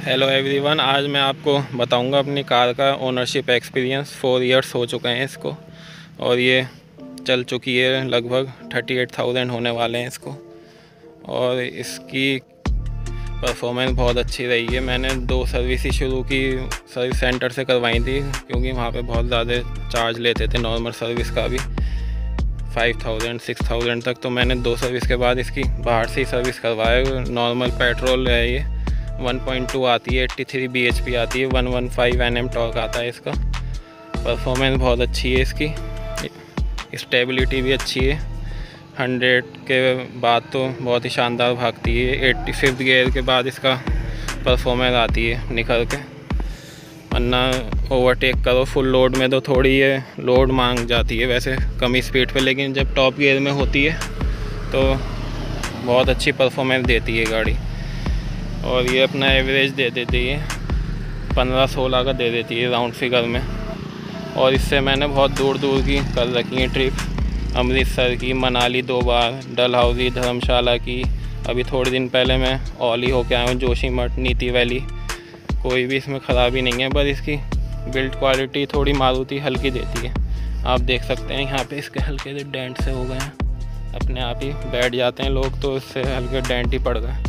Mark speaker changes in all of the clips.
Speaker 1: Hello everyone, आज मैं आपको बताऊंगा अपनी कार का ओनरशिप एक्सपीरियंस। 4 इयर्स हो चुके हैं इसको और ये चल चुकी है, लगभग 38,000 होने वाले हैं इसको। और इसकी परफॉर्मेंस बहुत अच्छी रही है। मैंने 2 सर्विस ही शुरू की, सर्विस सेंटर से करवाई थी, क्योंकि वहाँ पे बहुत ज़्यादा चार्ज लेते थे नॉर्मल सर्विस का भी, 5,000 6,000 तक। तो मैंने 2 सर्विस के बाद इसकी बाहर से ही सर्विस करवाया। नॉर्मल पेट्रोल है ये, 1.2 आती है, 83 bhp आती है, 115 Nm टॉर्क आता है इसका। परफॉर्मेंस बहुत अच्छी है इसकी, स्टेबिलिटी भी अच्छी है। 100 के बाद तो बहुत ही शानदार भागती है। 85th गियर के बाद इसका परफॉर्मेंस आती है निखर के, वरना ओवरटेक करो फुल लोड में तो थोड़ी ये लोड मांग जाती है वैसे कम स्पीड पे, लेकिन जब टॉप गियर में होती है तो बहुत अच्छी परफॉर्मेंस देती है गाड़ी। और ये अपना एवरेज दे देती है 15-16 का दे देती है राउंड फिगर में। और इससे मैंने बहुत दूर दूर की कर रखी है ट्रिप, अमृतसर की, मनाली 2 बार, डलहौजी, धर्मशाला की। अभी थोड़े दिन पहले मैं औली होके आया हूँ, जोशीमठ, नीति वैली। कोई भी इसमें ख़राबी नहीं है, बस इसकी बिल्ड क्वालिटी थोड़ी मारुति हल्की देती है। आप देख सकते हैं यहाँ पे इसके हल्के से डेंट से हो गए हैं, अपने आप ही बैठ जाते हैं लोग तो इससे हल्के डेंट ही पड़ गए।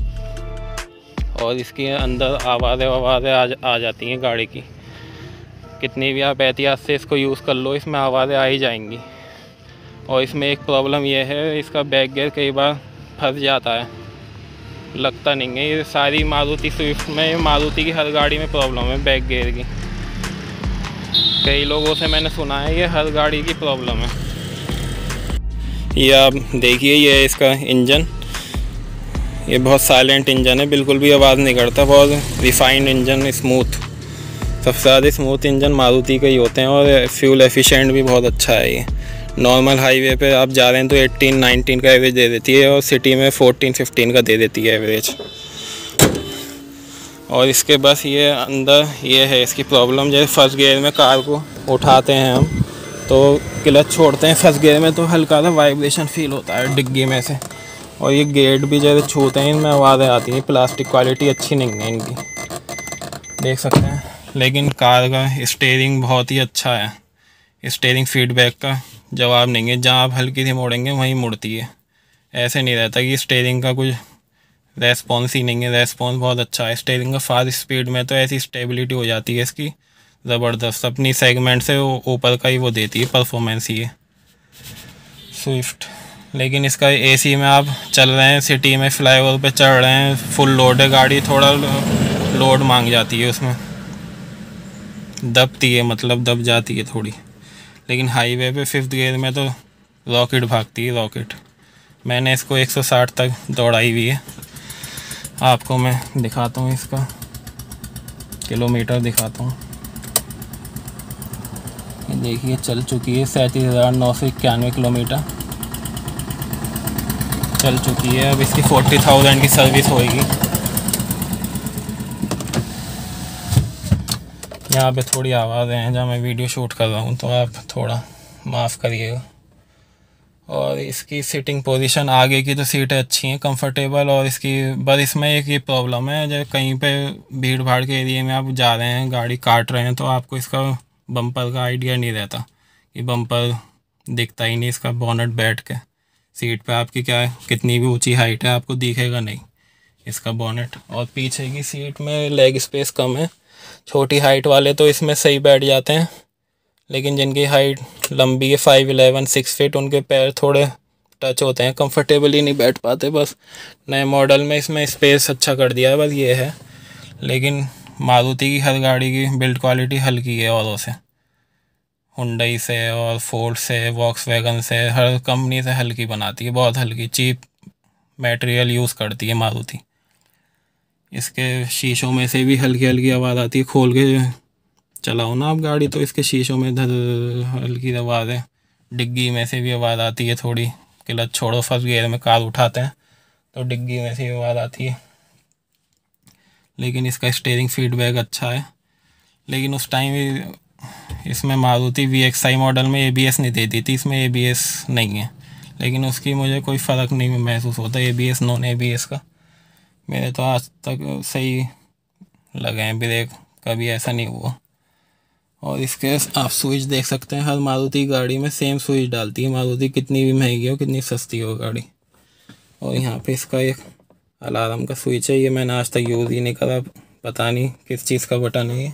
Speaker 1: और इसके अंदर आवाज़ें आ जाती हैं गाड़ी की, कितनी भी आप एहतियात से इसको यूज़ कर लो, इसमें आवाज़ें आ ही जाएंगी। और इसमें एक प्रॉब्लम यह है, इसका बैक गियर कई बार फंस जाता है, लगता नहीं है। ये सारी मारुति स्विफ्ट में, मारुति की हर गाड़ी में प्रॉब्लम है बैक गियर की। कई लोगों से मैंने सुना है ये हर गाड़ी की प्रॉब्लम है। ये आप देखिए, ये इसका इंजन, ये बहुत साइलेंट इंजन है, बिल्कुल भी आवाज़ नहीं करता, बहुत रिफाइंड इंजन, स्मूथ। सबसे ज़्यादा स्मूथ इंजन मारुति का ही होते हैं। और फ्यूल एफिशिएंट भी बहुत अच्छा है ये। नॉर्मल हाईवे पे आप जा रहे हैं तो 18-19 का एवरेज दे देती है, और सिटी में 14-15 का दे देती है एवरेज। और इसके बस ये अंदर ये है इसकी प्रॉब्लम, जैसे फर्स्ट गियर में कार को उठाते हैं हम तो क्लच छोड़ते हैं फर्स्ट गियर में तो हल्का सा वाइब्रेशन फील होता है डिग्गी में से। और ये गेट भी जैसे छूते हैं इनमें आवाज़ें आती हैं। प्लास्टिक क्वालिटी अच्छी नहीं है इनकी, देख सकते हैं। लेकिन कार का स्टीयरिंग बहुत ही अच्छा है, स्टीयरिंग फीडबैक का जवाब नहीं है। जहाँ आप हल्की सी मोड़ेंगे वहीं मुड़ती है, ऐसे नहीं रहता कि स्टीयरिंग का कुछ रेस्पॉन्स ही नहीं है। रेस्पॉन्स बहुत अच्छा है स्टीयरिंग का। फास्ट स्पीड में तो ऐसी स्टेबिलिटी हो जाती है इसकी ज़बरदस्त, अपनी सेगमेंट से ऊपर का ही वो देती है परफॉर्मेंस ही है स्विफ्ट। लेकिन इसका एसी में आप चल रहे हैं, सिटी में फ्लाईओवर पे चढ़ रहे हैं, फुल लोड है गाड़ी, थोड़ा लोड मांग जाती है उसमें, दबती है, मतलब दब जाती है थोड़ी। लेकिन हाईवे पे 5th गियर में तो रॉकेट भागती है, रॉकेट। मैंने इसको 160 तक दौड़ाई हुई है। आपको मैं दिखाता हूँ, इसका किलोमीटर दिखाता हूँ। ये देखिए चल चुकी है 37,991 किलोमीटर चल चुकी है। अब इसकी 40,000 की सर्विस होएगी। यहाँ पे थोड़ी आवाज़ें हैं जहाँ मैं वीडियो शूट कर रहा हूँ, तो आप थोड़ा माफ़ करिएगा। और इसकी सीटिंग पोजीशन, आगे की तो सीटें अच्छी हैं, कंफर्टेबल। और इसकी बस इसमें एक ये प्रॉब्लम है, जब कहीं पे भीड़ भाड़ के एरिया में आप जा रहे हैं, गाड़ी काट रहे हैं, तो आपको इसका बम्पर का आइडिया नहीं रहता कि बम्पर दिखता ही नहीं इसका। बोनट बैठ के सीट पे आपकी क्या है, कितनी भी ऊंची हाइट है, आपको दिखेगा नहीं इसका बोनट। और पीछे की सीट में लेग स्पेस कम है, छोटी हाइट वाले तो इसमें सही बैठ जाते हैं, लेकिन जिनकी हाइट लंबी है 5'11", 6 फीट, उनके पैर थोड़े टच होते हैं, कंफर्टेबली नहीं बैठ पाते। बस नए मॉडल में इसमें स्पेस अच्छा कर दिया है, बस ये है। लेकिन मारुति की हर गाड़ी की बिल्ड क्वालिटी हल्की है औरों से, हुंडई से और फोर्ड से, वॉक्सवैगन से, हर कंपनी से हल्की बनाती है, बहुत हल्की, चीप मटेरियल यूज़ करती है मारुति। इसके शीशों में से भी हल्की हल्की आवाज़ आती है, खोल के चलाओ ना आप गाड़ी तो इसके शीशों में हल्की आवाज़ है। डिग्गी में से भी आवाज़ आती है थोड़ी, क्लच छोड़ो फर्स्ट गियर में कार उठाते हैं तो डिग्गी में से भी आवाज़ आती है। लेकिन इसका स्टीयरिंग फीडबैक अच्छा है। लेकिन उस टाइम इसमें मारुति VXI मॉडल में ABS नहीं देती थी, इसमें ABS नहीं है, लेकिन उसकी मुझे कोई फ़र्क नहीं महसूस होता ABS नॉन ABS का। मेरे तो आज तक सही लगे हैं, ब्रेक कभी ऐसा नहीं हुआ। और इसके आप स्विच देख सकते हैं, हर मारुति गाड़ी में सेम स्विच डालती है मारुति, कितनी भी महंगी हो कितनी सस्ती हो गाड़ी। और यहाँ पे इसका एक अलार्म का स्विच है, ये मैंने आज तक यूज़ ही नहीं करा, पता नहीं किस चीज़ का बटन है ये।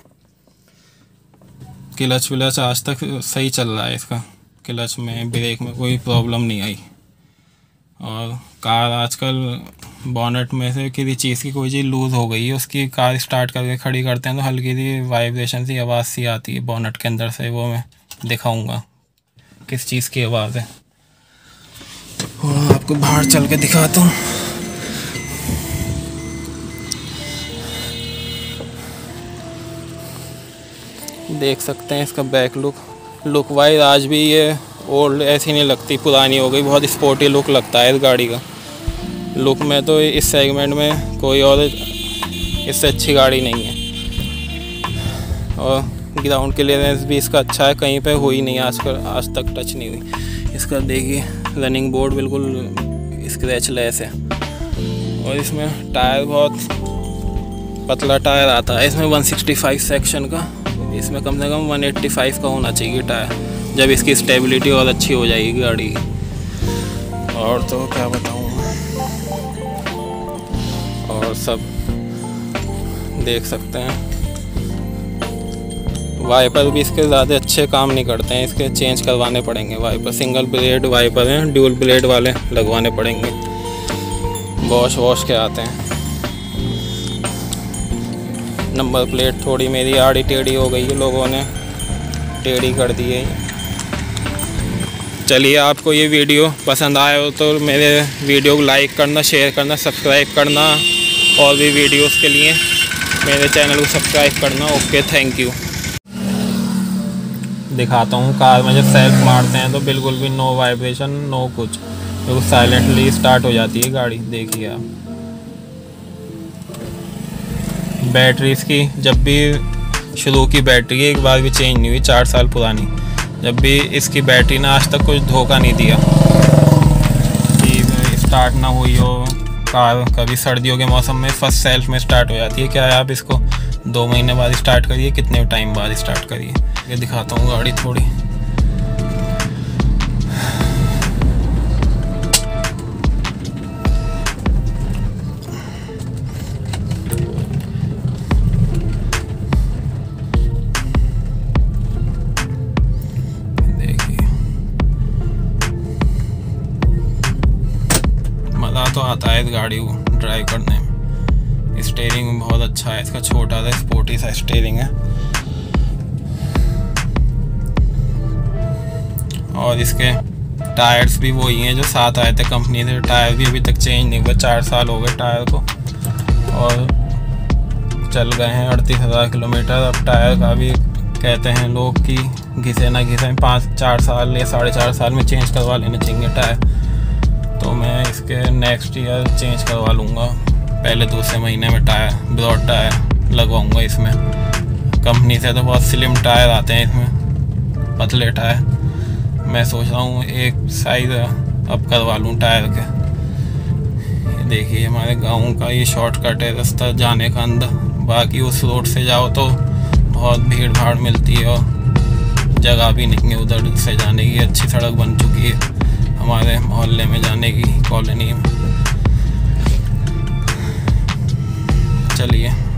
Speaker 1: क्लच विलच आज तक सही चल रहा है इसका, क्लच में ब्रेक में कोई प्रॉब्लम नहीं आई। और कार आजकल बॉनेट में से किसी चीज़ की कोई चीज़ लूज़ हो गई है, उसकी कार स्टार्ट करके खड़ी करते हैं तो हल्की सी वाइब्रेशन सी आवाज़ सी आती है बॉनेट के अंदर से, वो मैं दिखाऊंगा किस चीज़ की आवाज़ है। और आपको बाहर चल के दिखाता हूँ। देख सकते हैं इसका बैक लुक वाइज आज भी ये ओल्ड ऐसी नहीं लगती, पुरानी हो गई, बहुत स्पोर्टी लुक लगता है इस गाड़ी का। लुक में तो इस सेगमेंट में कोई और इससे अच्छी गाड़ी नहीं है। और ग्राउंड क्लियरेंस भी इसका अच्छा है, कहीं पे हुई नहीं आज तक टच नहीं हुई। इसका देखिए रनिंग बोर्ड बिल्कुल स्क्रैचलेस है। और इसमें टायर बहुत पतला टायर आता है, इसमें 165 सेक्शन का, इसमें कम से कम 185 का होना चाहिए टायर, जब इसकी स्टेबिलिटी और अच्छी हो जाएगी गाड़ी की। और तो क्या बताऊँ, और सब देख सकते हैं। वाइपर भी इसके ज़्यादा अच्छे काम नहीं करते हैं, इसके चेंज करवाने पड़ेंगे वाइपर। सिंगल ब्लेड वाइपर हैं, ड्यूल ब्लेड वाले लगवाने पड़ेंगे, वॉश के आते हैं। नंबर प्लेट थोड़ी मेरी आड़ी टेढ़ी हो गई है, लोगों ने टेढ़ी कर दी है। चलिए, आपको ये वीडियो पसंद आया हो तो मेरे वीडियो को लाइक करना, शेयर करना, सब्सक्राइब करना, और भी वीडियोस के लिए मेरे चैनल को सब्सक्राइब करना। Okay, thank you. दिखाता हूँ कार में जब सेल्फ मारते हैं तो बिल्कुल भी नो वाइब्रेशन, नो कुछ, बिल्कुल साइलेंटली स्टार्ट हो जाती है गाड़ी। देखिए आप, बैटरी इसकी जब भी शुरू की बैटरी एक बार भी चेंज नहीं हुई, 4 साल पुरानी। जब भी इसकी बैटरी ने आज तक कुछ धोखा नहीं दिया कि स्टार्ट ना हुई हो कार। कभी सर्दियों के मौसम में फर्स्ट सेल्फ में स्टार्ट हो जाती है। क्या है, आप इसको 2 महीने बाद स्टार्ट करिए, कितने टाइम बाद स्टार्ट करिए। ये दिखाता हूँ गाड़ी थोड़ी। मज़ा तो आता है इस गाड़ी को ड्राइव करने में। स्टीयरिंग बहुत अच्छा है इसका, छोटा सा स्पोर्टी सा स्टीयरिंग है। और इसके टायर्स भी वही हैं जो साथ आए थे कंपनी से। टायर भी अभी तक चेंज नहीं हुए, 4 साल हो गए टायर को, और चल गए हैं 38,000 किलोमीटर। अब टायर का भी कहते हैं लोग कि घिसे ना घिसे 4 साल या 4.5 साल में चेंज करवा लेने चाहिए टायर। तो मैं इसके नेक्स्ट ईयर चेंज करवा लूँगा, पहले 2 महीने में टायर, ब्रॉड टायर लगवाऊँगा इसमें। कंपनी से तो बहुत स्लिम टायर आते हैं इसमें, पतले टायर। मैं सोच रहा हूँ एक साइज़ अप करवा लूँ टायर के। ये देखिए हमारे गांव का ये शॉर्टकट है रास्ता जाने का अंदर, बाकी उस रोड से जाओ तो बहुत भीड़ भाड़ मिलती है और जगह भी नहीं है उधर से जाने की। अच्छी सड़क बन चुकी है हमारे मोहल्ले में जाने की, कॉलोनी में। चलिए।